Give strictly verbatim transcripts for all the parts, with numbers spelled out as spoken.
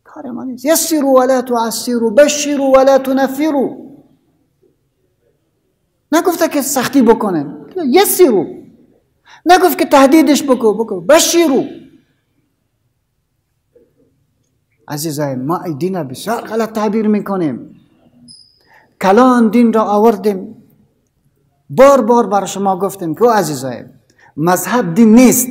کار ما نیست. یسروا ولا تعسروا، بشروا ولا تنفروا. نگفته که سختی بکنن، یسروا. نگفت که تهدیدش بکن بکن بشروا. عزیزای ما این دین را بسیار غلط تعبیر میکنیم. کلان دین را آوردیم، بار بار بر شما گفتیم که عزیزای مذهب دین نیست.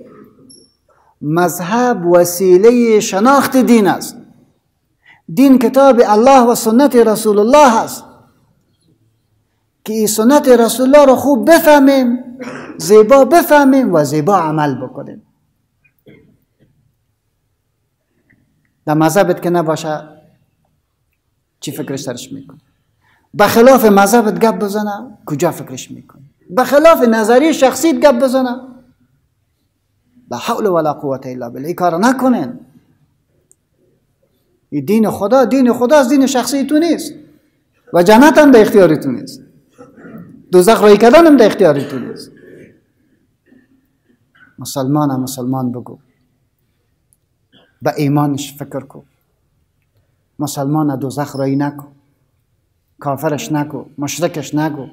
مذهب وسیله شناخت دین است. دین کتاب الله و سنت رسول الله است که این سنت رسول الله را خوب بفهمیم، زیبا بفهمیم و زیبا عمل بکنیم. در مذهبت که نباشه چی فکرش سرش میکنی؟ بخلاف مذهبت گپ بزنه کجا فکرش میکنی؟ بخلاف نظریه شخصیت گپ بزنه لا حول ولا قوة الا بالله. این کار نکنین. این دین خدا دین خدا از دین شخصی تو نیست و جنت هم در اختیار تو نیست. دوزخ رای کردن هم در اختیار تو نیست. مسلمان هم مسلمان بگو، به ایمانش فکر کن. مسلمان دوزخ رای نکن، کافرش نگو، مشرکش نگو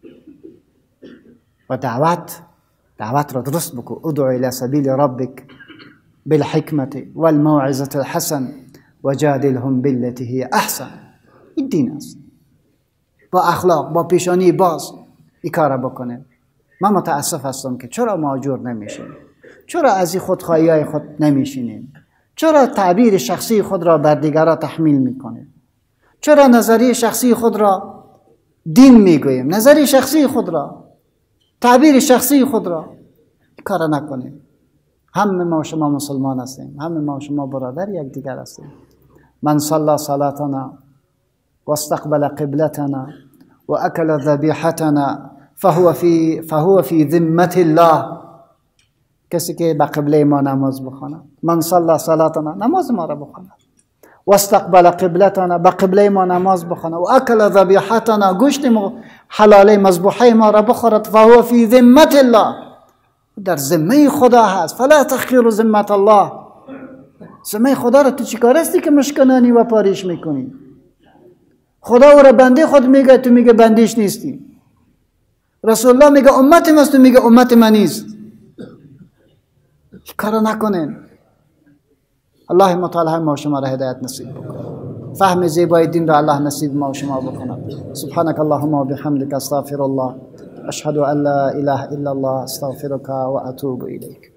و دعوت دعوت را درست بکو. ادعو الى سبیل ربک بالحکمت والموعظة الحسن وجادلهم بالتي هي احسن. این دین است. با اخلاق، با پیشانی باز این کار بکنه. من متاسف هستم که چرا ماجور نمیشیم، چرا از این خودخواهی خود نمیشینیم، چرا تعبیر شخصی خود را بر دیگران تحمیل میکنیم، چرا نظریه شخصی خود را دین میگوییم، نظریه شخصی خود را، تعبیر شخصی خود را کار نکنیم. همه ما و شما مسلمان هستیم، همه ما و شما برادر یک دیگر هستیم. من صلى صلاتنا واستقبل قبلتنا واكل ذبیحتنا فهو في فهو في ذمة الله. کسی که به قبله ما نماز بخونه، من صلى صلاتنا، نماز ما را بخونه، واستقبل قبلتنا، به قبله ما نماز بخونه، و اکل ذبیحتنا، گوشت حلاله مذبوحه ما را بخورد، فهو فی ذمة الله، در ذمه خدا هست. فلا تحقروا ذمة الله. ذمه خدا را تو چیکار هستی که مشکنانی و پاریش میکنی؟ خدا او را بنده خود میگه، تو میگه بندیش نیستی. رسول الله میگه امت من است، تو میگه امت من نیست. کارا نکنین. الله متعال ما و شما را هدایت نصیب بکنه. فهم زیبای دین را الله نصیب ما و شما بکنه. سبحانك اللهم و بحمدك استغفر الله، اشهد ان لا اله الا الله، استغفرك و اتوب الیک.